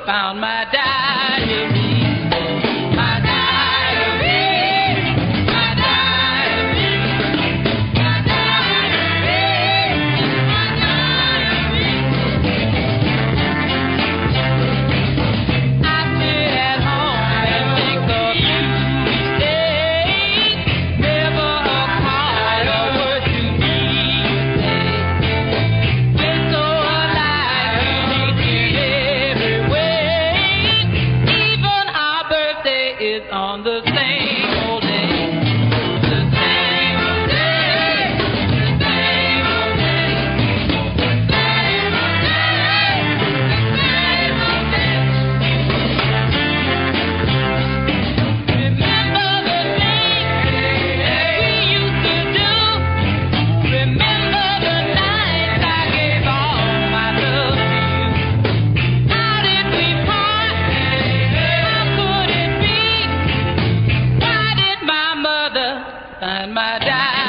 found my diary. My diary, my diary, my diary, my diary. I sit at home and think of you each day. Never a card or word to me. We're so alike, unique in every way. Even our birthday is on the same old day. The same old day. The same old day. The same old day. Remember the things we used to do. Remember the nights I gave all my love to you. How did we part? How could it be? Why did my mother find my diary?